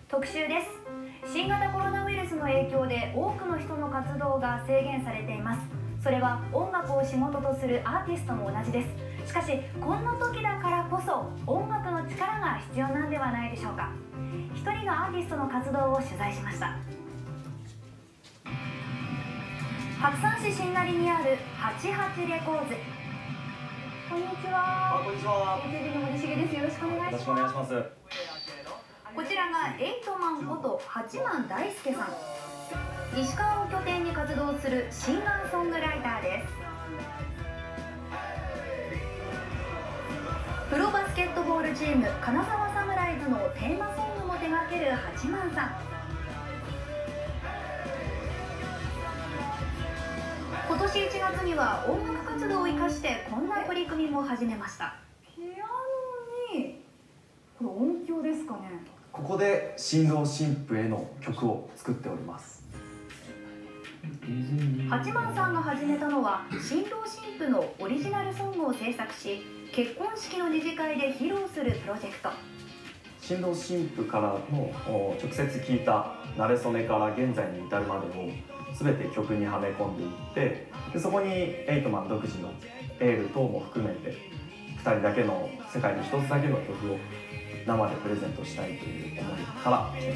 特集です。新型コロナウイルスの影響で多くの人の活動が制限されています。それは音楽を仕事とするアーティストも同じです。しかしこんな時だからこそ音楽の力が必要なんではないでしょうか。一人のアーティストの活動を取材しました。白山市新成にある88レコーズ。こんにちは。 こんにちは。 AKB の森重です。よろしくお願いします。 よろしくお願いします。 こちらがエイトマンこと八幡大輔さん。石川を拠点に活動するシンガーソングライターです。プロバスケットボールチーム金沢サムライズのテーマソングも手掛ける八幡さん。今年1月には音楽活動を生かしてこんな取り組みも始めました。ピアノにこれ音響ですかね。 ここで新郎新婦への曲を作っております。 八幡さんが始めたのは新郎新婦のオリジナルソングを制作し、結婚式の二次会で披露するプロジェクト。 新郎新婦からの直接聞いた馴れ初めから現在に至るまでを全て曲にはめ込んでいって、でそこにエイトマン独自のエール等も含めて2人だけの世界に1つだけの曲を生でプレゼントしたいという思いから来てます。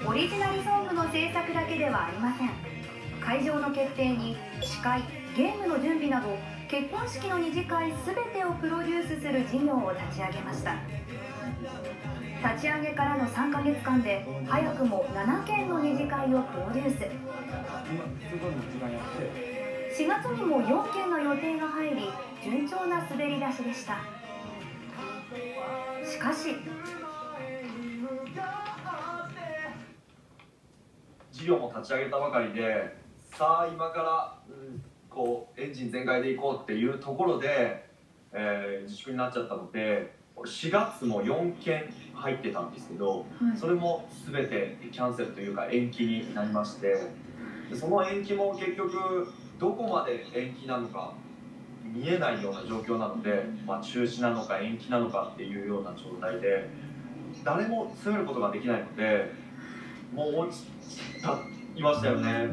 オリジナルソングの制作だけではありません。会場の決定に司会、ゲームの準備など結婚式の二次会全てをプロデュースする事業を立ち上げました。立ち上げからの3ヶ月間で早くも7件の二次会をプロデュース。4月にも4件の予定が入り、順調な滑り出しでした。しかし事業も立ち上げたばかりで、さあ今から、こうエンジン全開でいこうっていうところで、自粛になっちゃったので、4月も4件入ってたんですけど、それも全てキャンセルというか延期になりまして、その延期も結局どこまで延期なのか見えないような状況なので、中止なのか延期なのかっていうような状態で、誰も詰めることができないので、もう落ちいましたよね。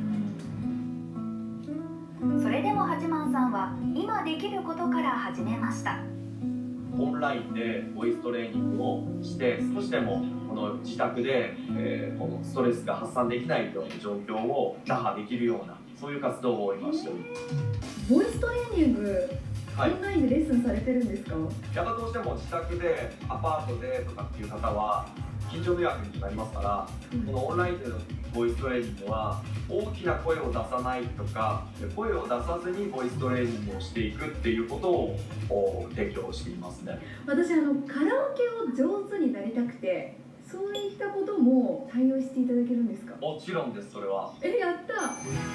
それでも八幡さんは今できることから始めました。 オンラインでボイストレーニングをして、少しでもこの自宅で、このストレスが発散できないような状況を打破できるような、そういう活動を今しております。 ボイストレーニング、オンラインでレッスンされてるんですか？ やっぱどうしても自宅でアパートでとかっていう方は近所迷惑になりますから、このオンラインでのボイストレーニングは大きな声を出さないとか、声を出さずにボイストレーニングをしていくっていうことを提供していますね。 私カラオケを上手になりたくて、そういったことも対応していただけるんですか？ もちろんです。それはやった。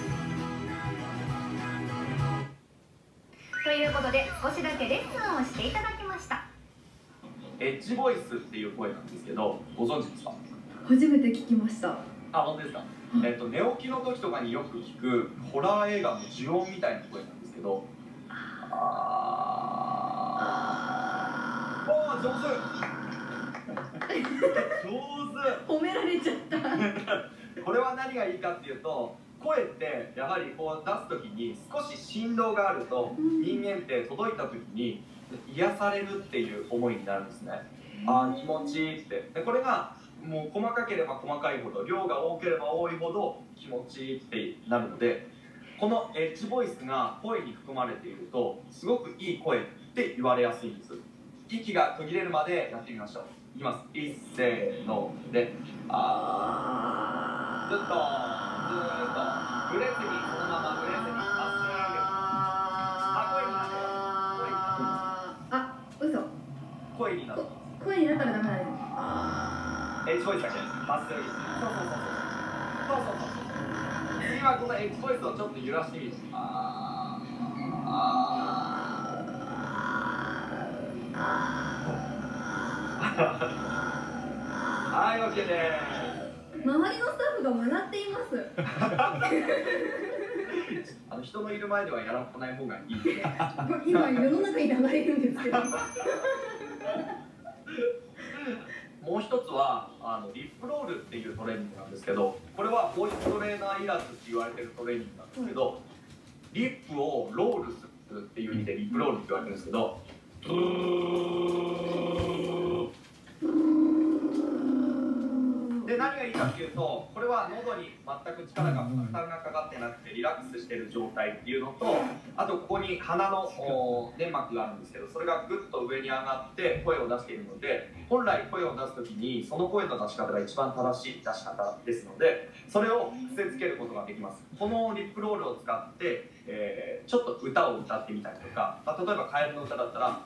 ということで少しだけレッスンをしていただきました。 エッジボイスっていう声なんですけど、ご存知ですか？ 初めて聞きました。 あ、本当ですか？寝起きの時とかによく聞くホラー映画の呪音みたいな声なんですけど、上手褒められちゃったこれは何がいいかっていうと、声ってやはりこう出す時に少し振動があると、人間って届いた時に癒されるっていう思いになるんですね。ああ気持ちいいって。でこれがもう細かければ細かいほど、量が多ければ多いほど気持ちいいってなるので、このエッジボイスが声に含まれているとすごくいい声って言われやすいんです。息が途切れるまでやってみましょう。いきます。いっせーので、ずっとブレずに、そのままブレずにまっすぐ。声になって。声になる。 声になったらダメだね。 エッジボイスだけまっすぐに。そう。次はこのエッジボイスをちょっと揺らしてみる。はい、OK です。 周りのスタッフが笑っています人のいる前ではやらない方がいいですね。 今世の中に流れるんですけどもう一つはリップロールっていうトレーニングなんですけど、これはボイストレーナーいらずって言われてるトレーニングなんですけど、リップをロールするっていう意味でリップロールって言われてるんですけど、で何がいいかっていうと、これは喉に全く負担がかかってなくてリラックスしている状態っていうのと、あとここに鼻の粘膜があるんですけど、それがぐっと上に上がって声を出しているので、本来声を出す時にその声の出し方が一番正しい出し方ですので、それを癖づけることができます。このリップロールを使って、ちょっと歌を歌ってみたりとか、例えばカエルの歌だったら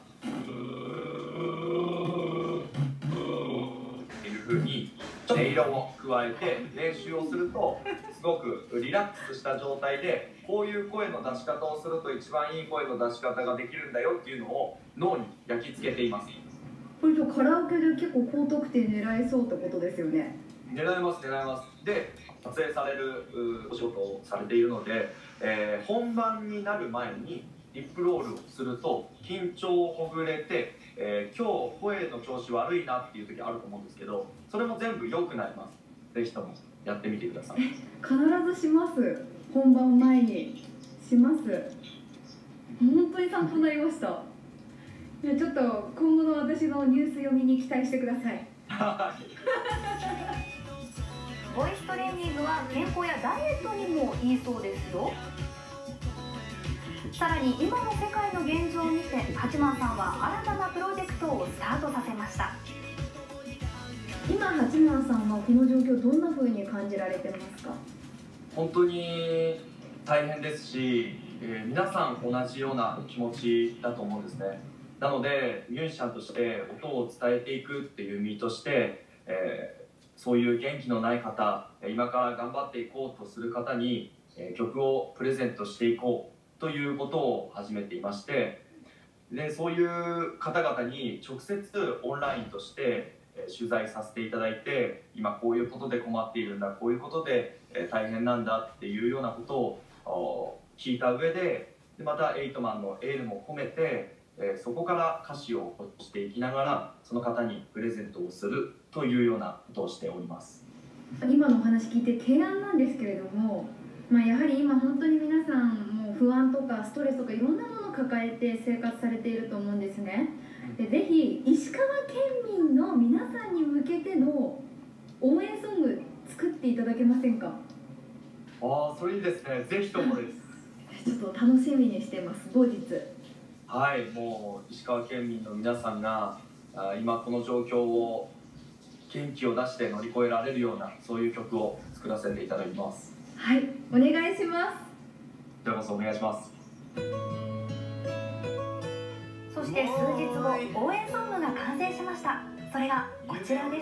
っていう風にちょっと色を加えて練習をすると、すごくリラックスした状態でこういう声の出し方をすると一番いい声の出し方ができるんだよっていうのを脳に焼き付けています。 これとカラオケで結構高得点狙えそうってことですよね。 狙えます狙えます。で撮影されるお仕事をされているので、本番になる前にリップロールをすると緊張をほぐれて、今日声の調子悪いなっていう時あると思うんですけど、それも全部良くなります。ぜひともやってみてください。 必ずします。本番前にします。本当に参考になりました。ちょっと今後の私のニュース読みに期待してください。ボイストレーニングは健康やダイエットにもいいそうですよ。さらに今の世界の現状を見て、八幡さんは新たなプロジェクトをスタートさせました。今八幡さんはこの状況どんな風に感じられてますか？ 本当に大変ですし、皆さん同じような気持ちだと思うんですね。なのでミュージシャンとして音を伝えていくっていう身として、そういう元気のない方、今から頑張っていこうとする方に、曲をプレゼントしていこうということを始めていまして、でそういう方々に直接オンラインとして取材させていただいて、今こういうことで困っているんだ、こういうことで大変なんだっていうようなことを聞いた上で、またエイトマンのエールも込めて、そこから歌詞を落としていきながらその方にプレゼントをするというようなことをしております。 今のお話聞いて提案なんですけれども、やはり今本当に皆さんもう不安とかストレスとかいろんなものを抱えて生活されていると思うんですね。でぜひ石川県民の皆さんに向けての応援ソング作っていただけませんか？ それいいですね。ぜひともです。 ちょっと楽しみにしてます。後日。 はい、もう石川県民の皆さんが今この状況を元気を出して乗り越えられるような、そういう曲を作らせていただきます。 はい、お願いします。 こちらこそお願いします。 そして数日後、応援ソングが完成しました。それがこちらです。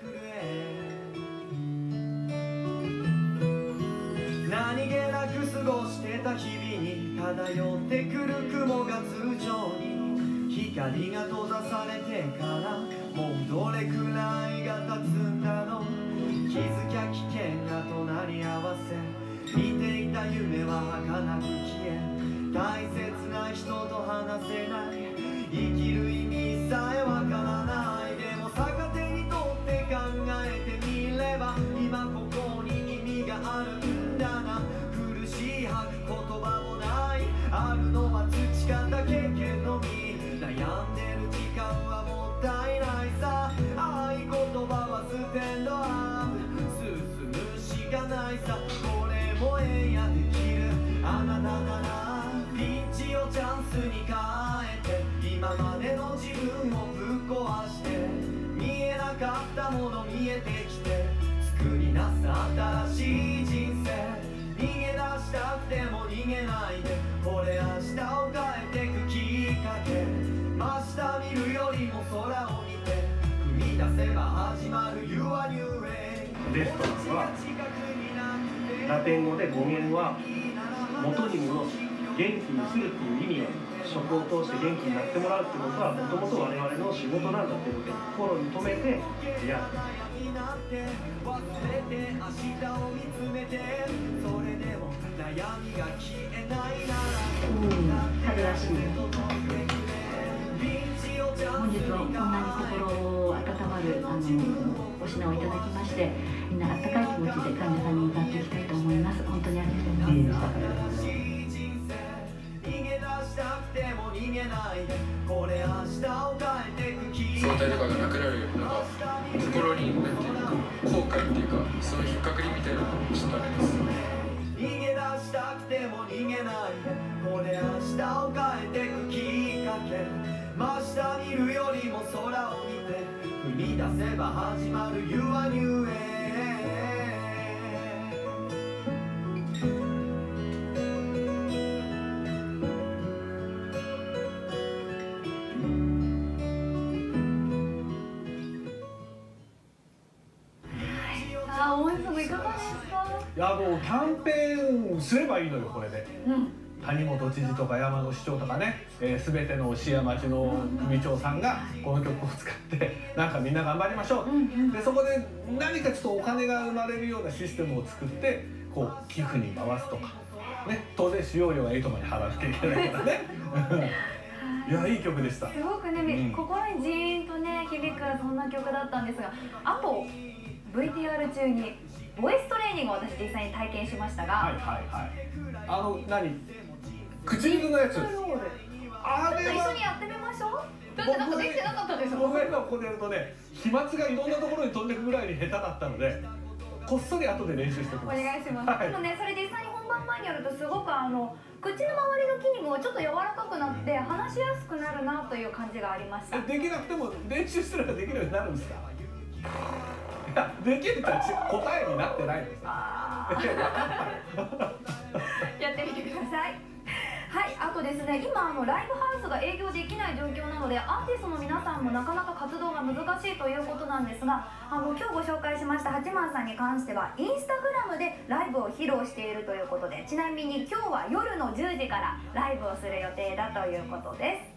何気なく過ごしてた日々に漂ってくる雲が通常に、光が閉ざされてからもうどれくらいが経つんだろう。気づきゃ危険が隣り合わせ、見ていた夢は儚く消え、大切な人と話せない、生きる意味さえわからない。でも逆手にとって考えてみれば、今ここに意味があるんだな。苦しい吐く言葉もない、あるのは培った経験のみ。悩んでる時間はもったいないさ。合言葉はステンドアップ、進むしかないさ。これもええやできるあなたなら、ピンチをチャンスに変えて、今までの自分をぶっ壊して、見えなかったもの見えてきて、作り出す新しい人生。逃げ出したくても逃げないで、これ明日を変えてくきっかけ。真下見るよりも空を見て、踏み出せば始まる Your New Way。 レストランはラテン語で語源は元に戻し元気にするっていう意味を、食を通して元気になってもらうってことはもともと我々の仕事なんだっていうことを心に留めてやる。 忘れて明日を見つめて、それでも悩みが消えないなら、 春らしい。本日はこんなに心温まるお品をいただきまして、みんなあったかい気持ちで患者さんに向かっていきたいと思います。本当にありがとうございました。 相対とかがなくなるのが心になんていうか後悔っていうか、その引っかかりみたいなのをちょっとあれです。 逃げ出したくても逃げないで、これ明日を変えてくきっかけ、真下見るよりも空を見て踏み出せば始まる You are new way。 大江さんもいかがですか？ いやもうキャンペーンすればいいのよこれで。谷本知事とか山野市長とかね、全ての市や町の首長さんがこの曲を使ってなんかみんな頑張りましょう、でそこで何かちょっとお金が生まれるようなシステムを作ってこう寄付に回すとかね、当然使用料はエイトマンに払わなきゃいけないからねいやいい曲でした。 すごくね、心にジーンとね響くそんな曲だったんですが、あと VTR 中にボイストレーニングを私実際に体験しましたが、 唇のやつ、 あれは一緒にやってみましょう。だってなんかできてなかったでしょ。 僕が今ここでやるとね、飛沫がいろんなところに飛んでくぐらいに下手だったので、こっそり後で練習しておきます。 お願いします。でもね、それ実際に本番前にやるとすごく口の周りの筋肉もちょっと柔らかくなって話しやすくなるなという感じがありました。 できなくても練習すればできるようになるんですか？いや、できるって答えになってないんですよ。 やってみてください。はい、あとですね、今ライブハウスが営業できない状況なので、アーティストの皆さんもなかなか活動が難しいということなんですが、今日ご紹介しました八幡さんに関してはインスタグラムでライブを披露しているということで、ちなみに今日は夜の10時からライブをする予定だということです。